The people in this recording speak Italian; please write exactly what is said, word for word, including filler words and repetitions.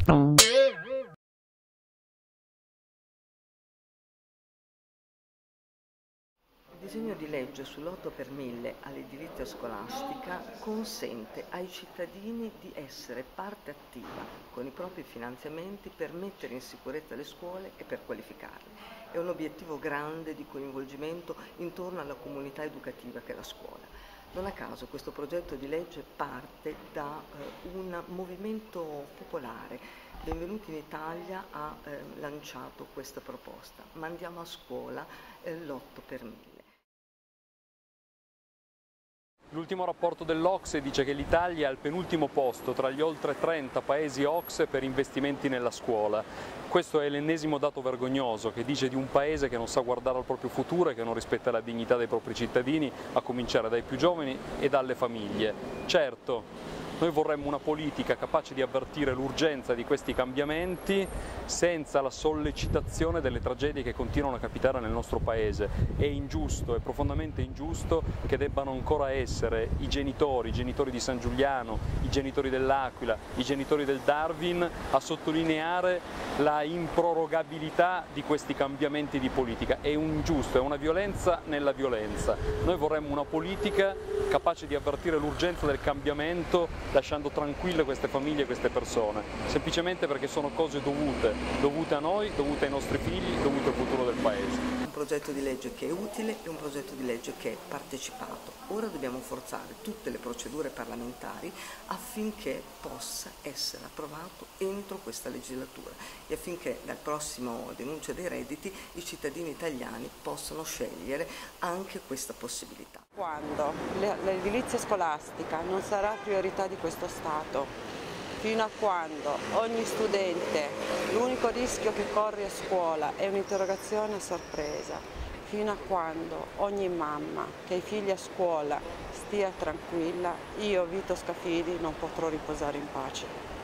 Il disegno di legge sull'otto per mille all'edilizia scolastica consente ai cittadini di essere parte attiva con i propri finanziamenti per mettere in sicurezza le scuole e per qualificarle. È un obiettivo grande di coinvolgimento intorno alla comunità educativa che è la scuola. Non a caso questo progetto di legge parte da eh, un movimento popolare. Benvenuti in Italia ha eh, lanciato questa proposta. Mandiamo a scuola eh, l'otto per mille. L'ultimo rapporto dell'O C S E dice che l'Italia è al penultimo posto tra gli oltre trenta paesi O C S E per investimenti nella scuola. Questo è l'ennesimo dato vergognoso che dice di un paese che non sa guardare al proprio futuro e che non rispetta la dignità dei propri cittadini, a cominciare dai più giovani e dalle famiglie. Certo, noi vorremmo una politica capace di avvertire l'urgenza di questi cambiamenti senza la sollecitazione delle tragedie che continuano a capitare nel nostro paese. È ingiusto, è profondamente ingiusto che debbano ancora essere i genitori, i genitori di San Giuliano, i genitori dell'Aquila, i genitori del Darwin a sottolineare la improrogabilità di questi cambiamenti di politica. È ingiusto, è una violenza nella violenza. Noi vorremmo una politica capace di avvertire l'urgenza del cambiamento, lasciando tranquille queste famiglie e queste persone, semplicemente perché sono cose dovute, dovute a noi, dovute ai nostri figli, dovute al futuro del Paese. Un progetto di legge che è utile e un progetto di legge che è partecipato. Ora dobbiamo forzare tutte le procedure parlamentari affinché possa essere approvato entro questa legislatura e affinché dal prossimo denuncio dei redditi i cittadini italiani possano scegliere anche questa possibilità. Quando l'edilizia scolastica non sarà priorità di questo Stato, fino a quando ogni studente, l'unico rischio che corre a scuola è un'interrogazione a sorpresa, fino a quando ogni mamma che ha i figli a scuola stia tranquilla, io Vito Scafidi non potrò riposare in pace.